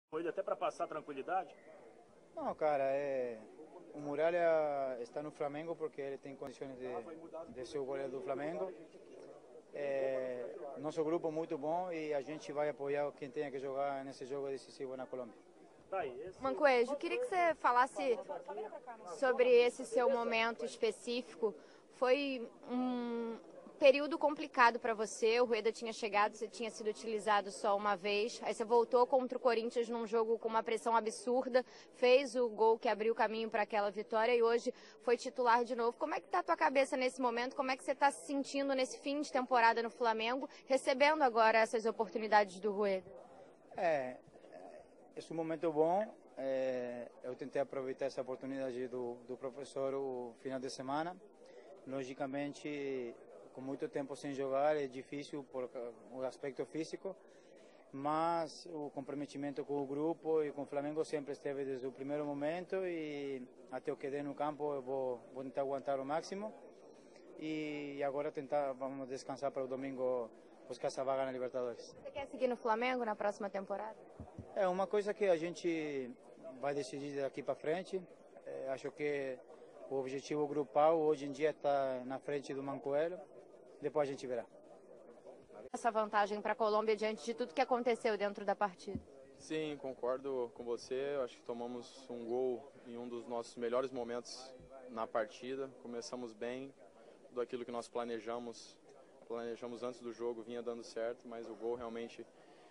Corrida até para passar tranquilidade? Não, cara, o Muralha está no Flamengo porque ele tem condições de ser o goleiro do Flamengo. Nosso grupo é muito bom e a gente vai apoiar quem tenha que jogar nesse jogo decisivo na Colômbia. Mancoejo, queria que você falasse sobre esse seu momento específico. Foi um período complicado para você, o Rueda tinha chegado, você tinha sido utilizado só uma vez, aí você voltou contra o Corinthians num jogo com uma pressão absurda, fez o gol que abriu o caminho para aquela vitória e hoje foi titular de novo. Como é que está a tua cabeça nesse momento? Como é que você está se sentindo nesse fim de temporada no Flamengo, recebendo agora essas oportunidades do Rueda? É um momento bom. Eu tentei aproveitar essa oportunidade do professor o final de semana. Logicamente, com muito tempo sem jogar, é difícil por o aspecto físico, mas o comprometimento com o grupo e com o Flamengo sempre esteve desde o primeiro momento e até o que dê no campo eu vou tentar aguentar o máximo e agora vamos descansar para o domingo buscar essa vaga na Libertadores. Você quer seguir no Flamengo na próxima temporada? É uma coisa que a gente vai decidir daqui para frente. Acho que o objetivo grupal hoje em dia está na frente do Mancoelho. Depois a gente verá. Essa vantagem para a Colômbia diante de tudo que aconteceu dentro da partida? Sim, concordo com você. Acho que tomamos um gol em um dos nossos melhores momentos na partida. Começamos bem, tudo aquilo que nós planejamos antes do jogo vinha dando certo, mas o gol realmente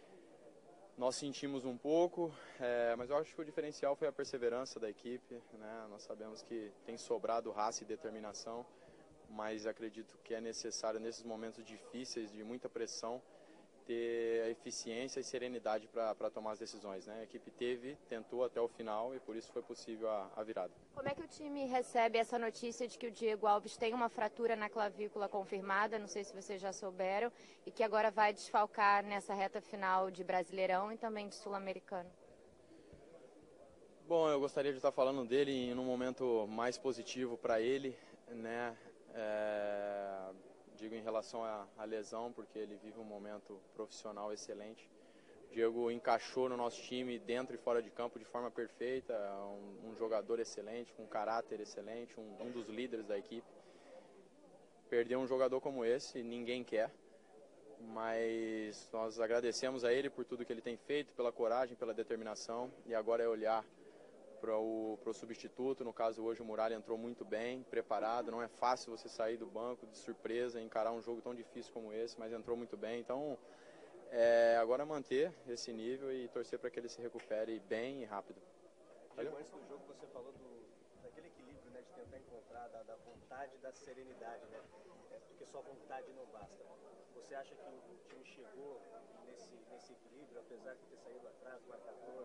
nós sentimos um pouco, mas eu acho que o diferencial foi a perseverança da equipe, né? Nós sabemos que tem sobrado raça e determinação, mas acredito que é necessário nesses momentos difíceis, de muita pressão, ter a eficiência e serenidade para tomar as decisões, né? A equipe tentou até o final e por isso foi possível a virada. Como é que o time recebe essa notícia de que o Diego Alves tem uma fratura na clavícula confirmada, não sei se vocês já souberam, e que agora vai desfalcar nessa reta final de Brasileirão e também de Sul-Americano? Bom, eu gostaria de estar falando dele em um momento mais positivo para ele, né? Digo em relação à lesão, porque ele vive um momento profissional excelente. O Diego encaixou no nosso time dentro e fora de campo de forma perfeita, um jogador excelente, com um caráter excelente, um dos líderes da equipe. Perder um jogador como esse, ninguém quer, mas nós agradecemos a ele por tudo que ele tem feito, pela coragem, pela determinação, e agora é olhar para o substituto. No caso hoje o Muralha entrou muito bem, preparado, não é fácil você sair do banco de surpresa, encarar um jogo tão difícil como esse, mas entrou muito bem, então agora manter esse nível e torcer para que ele se recupere bem e rápido. Antes do jogo você falou daquele equilíbrio, né, de tentar encontrar, da vontade e da serenidade, né, porque só vontade não basta. Você acha que o time chegou nesse equilíbrio, apesar de ter saído atrás do marcador,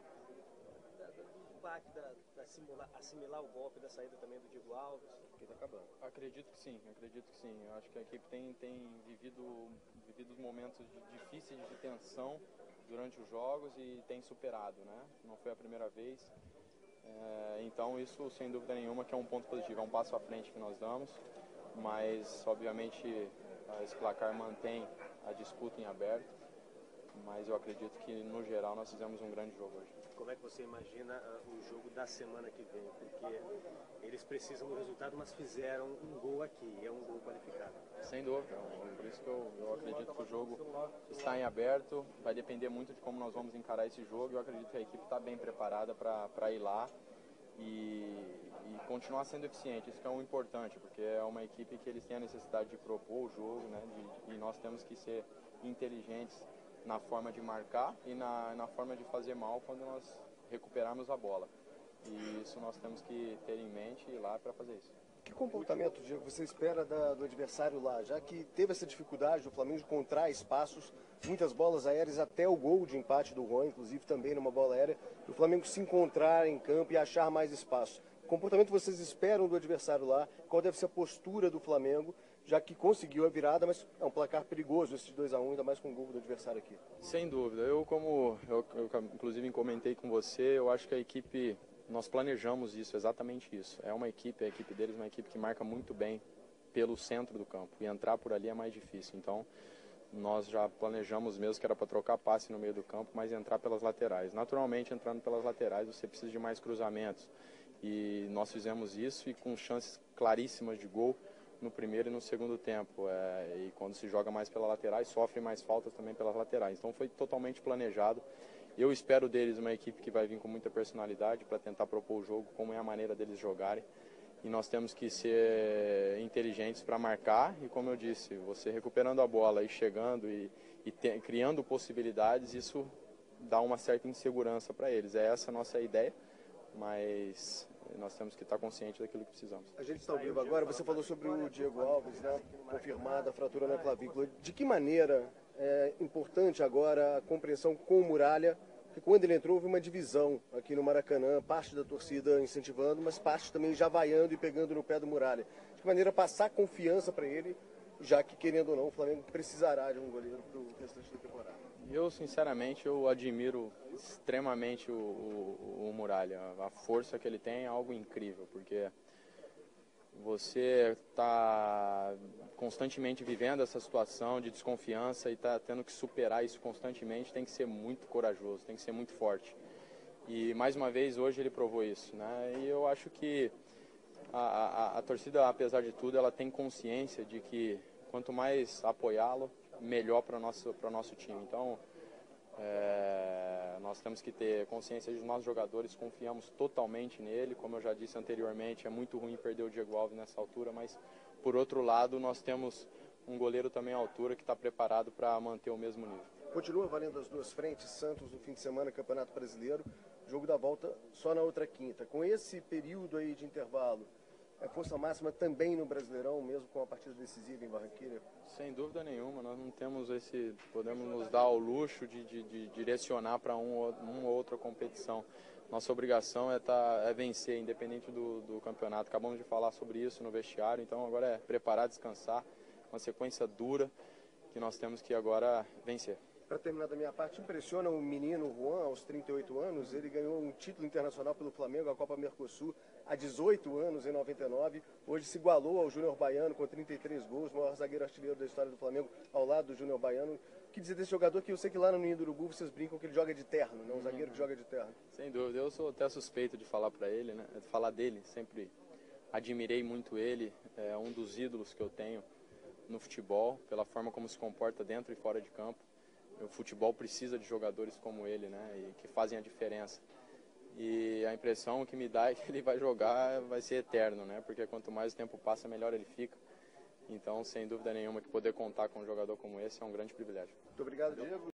do baque, assimilar o golpe da saída também do Diego Alves, que está acabando? Acredito que sim. Eu acho que a equipe tem vivido momentos difíceis de tensão durante os jogos e tem superado, né? Não foi a primeira vez. Então isso, sem dúvida nenhuma, que é um ponto positivo, é um passo à frente que nós damos, mas obviamente esse placar mantém a disputa em aberto, mas eu acredito que no geral nós fizemos um grande jogo hoje. Como é que você imagina o jogo da semana que vem? Porque eles precisam do resultado, mas fizeram um gol aqui, é um gol qualificado. Sem dúvida, por isso que eu acredito que o jogo está em aberto, vai depender muito de como nós vamos encarar esse jogo. Eu acredito que a equipe está bem preparada para ir lá e continuar sendo eficiente. Isso que é o importante, porque é uma equipe que eles têm a necessidade de propor o jogo, né? E nós temos que ser inteligentes na forma de marcar e na forma de fazer mal quando nós recuperarmos a bola. E isso nós temos que ter em mente e ir lá para fazer isso. Que comportamento, Diego, você espera do adversário lá, já que teve essa dificuldade do Flamengo de encontrar espaços, muitas bolas aéreas, até o gol de empate do Juan, inclusive também numa bola aérea, e o Flamengo se encontrar em campo e achar mais espaço. Que comportamento vocês esperam do adversário lá? Qual deve ser a postura do Flamengo, já que conseguiu a virada, mas é um placar perigoso esse 2-1, ainda mais com o gol do adversário aqui? Sem dúvida. Eu inclusive comentei com você, eu acho que a equipe, nós planejamos isso, exatamente isso. A equipe deles é uma equipe que marca muito bem pelo centro do campo, e entrar por ali é mais difícil. Então, nós já planejamos mesmo que era para trocar passe no meio do campo, mas entrar pelas laterais. Naturalmente, entrando pelas laterais, você precisa de mais cruzamentos. E nós fizemos isso e com chances claríssimas de gol no primeiro e no segundo tempo. E quando se joga mais pelas laterais, sofre mais faltas também pelas laterais. Então foi totalmente planejado. Eu espero deles uma equipe que vai vir com muita personalidade para tentar propor o jogo, como é a maneira deles jogarem. E nós temos que ser inteligentes para marcar e, como eu disse, você recuperando a bola e chegando e criando possibilidades, isso dá uma certa insegurança para eles. É essa a nossa ideia, mas nós temos que estar conscientes daquilo que precisamos. A gente está ao vivo agora, você falou sobre o Diego Alves, né? Confirmada a fratura na clavícula. De que maneira é importante agora a compreensão com o Muralha? Porque quando ele entrou, houve uma divisão aqui no Maracanã, parte da torcida incentivando, mas parte também já vaiando e pegando no pé do Muralha. De que maneira passar confiança para ele, já que, querendo ou não, o Flamengo precisará de um goleiro para o restante da temporada? Eu, sinceramente, eu admiro extremamente o Muralha. A força que ele tem é algo incrível, porque você está constantemente vivendo essa situação de desconfiança e está tendo que superar isso constantemente, tem que ser muito corajoso, tem que ser muito forte. E mais uma vez hoje ele provou isso, né? E eu acho que a torcida, apesar de tudo, ela tem consciência de que quanto mais apoiá-lo, melhor para o nosso time. Então, nós temos que ter consciência de que os nossos jogadores confiamos totalmente nele. Como eu já disse anteriormente, é muito ruim perder o Diego Alves nessa altura, mas por outro lado nós temos um goleiro também à altura que está preparado para manter o mesmo nível. Continua valendo as duas frentes, Santos no fim de semana, Campeonato Brasileiro, jogo da volta só na outra quinta. Com esse período aí de intervalo, é força máxima também no Brasileirão, mesmo com a partida decisiva em Barranquilla? Sem dúvida nenhuma, nós não temos podemos nos dar ao luxo de direcionar para uma ou outra competição. Nossa obrigação é vencer, independente do campeonato. Acabamos de falar sobre isso no vestiário, então agora é preparar, descansar, uma sequência dura que nós temos que agora vencer. Para terminar da minha parte, impressiona o menino Juan, aos 38 anos, ele ganhou um título internacional pelo Flamengo, a Copa Mercosul, há 18 anos, em 99. Hoje se igualou ao Júnior Baiano com 33 gols, maior zagueiro artilheiro da história do Flamengo, ao lado do Júnior Baiano. O que dizer desse jogador que eu sei que lá no Ninho do Urubu vocês brincam que ele joga de terno, né? Um zagueiro que joga de terno. Sem dúvida, eu sou até suspeito de falar para ele, né? De falar dele, sempre admirei muito ele, é um dos ídolos que eu tenho no futebol, pela forma como se comporta dentro e fora de campo. O futebol precisa de jogadores como ele, né? E que fazem a diferença. E a impressão que me dá é que ele vai jogar, vai ser eterno, né? Porque quanto mais o tempo passa, melhor ele fica. Então, sem dúvida nenhuma, que poder contar com um jogador como esse é um grande privilégio. Muito obrigado, Diego.